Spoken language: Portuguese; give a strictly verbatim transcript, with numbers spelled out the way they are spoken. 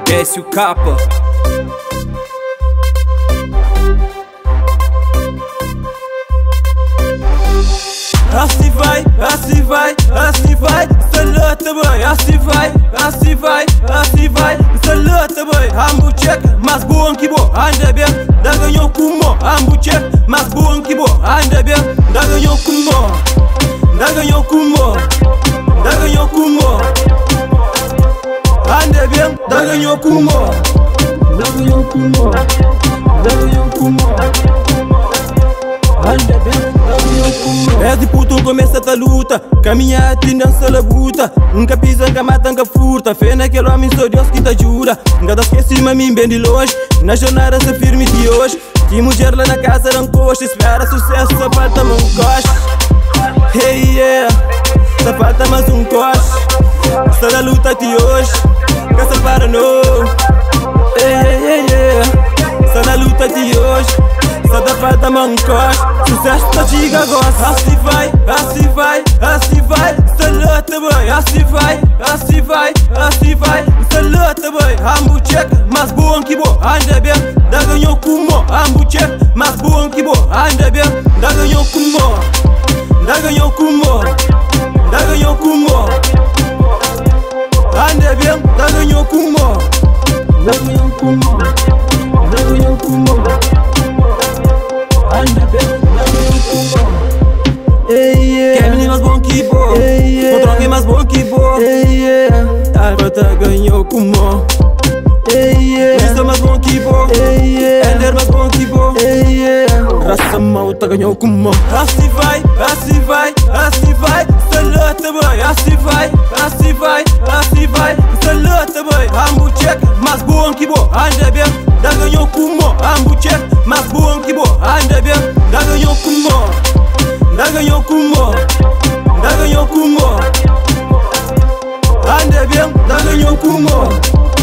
Desce o capa. Assim vai, assim vai, assim vai, salata boy, assim vai, assim vai, assim vai, salata boy, ambu check, mas bom que bo, anda bem, da ganhou kumo, ambu check, mas bom que bo, anda bem, da ganhou kumo, da ganhou kumo, da ganhou kumo, anda bem, da ganhou kumo, da ganhou kumo, da ganhou kumo. É de puto começa a luta, caminha a dança a buta. Nunca pisa, nunca mata, nunca furta. Fé naquele homem, só Deus que te ajuda. Nada esquece, mas mim bem de longe. Na jornada se firme de hoje. Que mulher lá na casa não coxa. Espera sucesso, só falta mais um coche. Hey yeah, só falta mais um coche. Só da luta de hoje, caça para não. Hey yeah, yeah, só da luta de hoje. Só da falta mais um coche. Sucesso tá giga gosta. Assim vai, assim vai, assim vai, salata boy. Assim vai, assim vai, assim vai, salata boy. Ambu check, mas bom que bo, anda bem, da ganhou kumo. Ambu check, mas bom que bo, anda bem, da ganhou kumo, da ganhou kumo, da ganhou kumo, anda bem, da ganhou kumo, da ganhou kumo, da ganhou kumo. Quer menino mais bom que bo, não troque mais bom que bo. Albata ganhou kumo. Isso mais bom que bo, Ender mais bom que bo. Raça malta ganhou kumo. Assim vai, assim vai, assim vai, salata boy. Assim vai, assim vai, assim vai, salata boy. Ambu check, mais bom que bo, anda bem, da ganhou kumo. Ambu check, mais bom que bo, anda bem, da ganhou kumo. Da ganhou kumo, da ganhou kumo, anda bem, da ganhou kumo.